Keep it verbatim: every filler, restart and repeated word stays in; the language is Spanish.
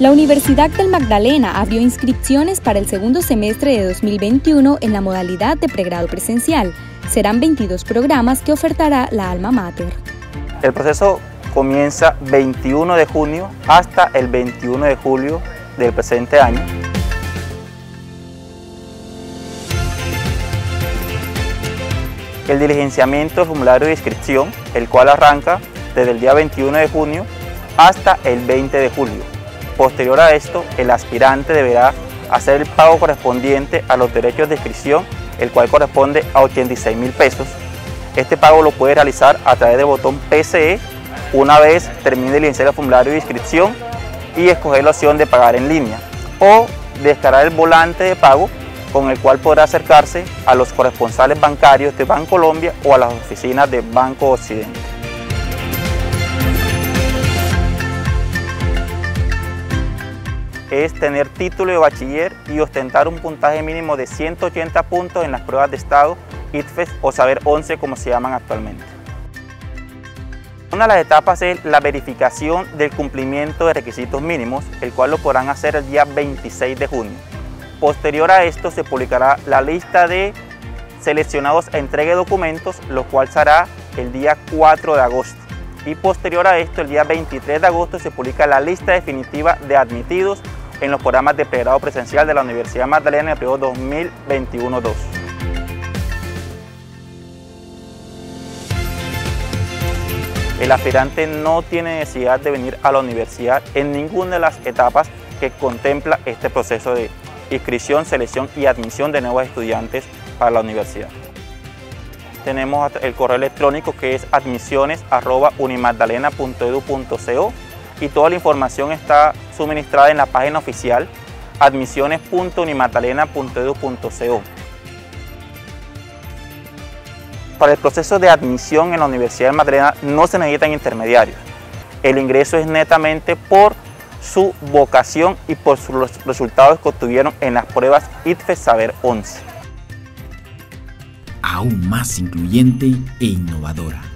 La Universidad del Magdalena abrió inscripciones para el segundo semestre de dos mil veintiuno en la modalidad de pregrado presencial. Serán veintidós programas que ofertará la alma mater. El proceso comienza veintiuno de junio hasta el veintiuno de julio del presente año. El diligenciamiento del formulario de inscripción, el cual arranca desde el día veintiuno de junio hasta el veinte de julio. Posterior a esto, el aspirante deberá hacer el pago correspondiente a los derechos de inscripción, el cual corresponde a ochenta y seis mil pesos. Este pago lo puede realizar a través del botón P C E una vez termine de diligenciar el formulario de inscripción y escoger la opción de pagar en línea, o descargar el volante de pago con el cual podrá acercarse a los corresponsales bancarios de Bancolombia o a las oficinas de Banco Occidente. Es tener título de bachiller y ostentar un puntaje mínimo de ciento ochenta puntos en las pruebas de estado, ICFES o Saber once como se llaman actualmente. Una de las etapas es la verificación del cumplimiento de requisitos mínimos, el cual lo podrán hacer el día veintiséis de junio. Posterior a esto se publicará la lista de seleccionados a entrega de documentos, lo cual será el día cuatro de agosto. Y posterior a esto, el día veintitrés de agosto, se publica la lista definitiva de admitidos en los programas de pregrado presencial de la Universidad Magdalena en el periodo dos mil veintiuno dos. El aspirante no tiene necesidad de venir a la universidad en ninguna de las etapas que contempla este proceso de inscripción, selección y admisión de nuevos estudiantes para la universidad. Tenemos el correo electrónico que es admisiones arroba unimagdalena punto edu punto co y toda la información está suministrada en la página oficial admisiones punto unimagdalena punto edu punto co. Para el proceso de admisión en la Universidad de Magdalena no se necesitan intermediarios. El ingreso es netamente por su vocación y por sus resultados que obtuvieron en las pruebas ICFES Saber once. Aún más incluyente e innovadora.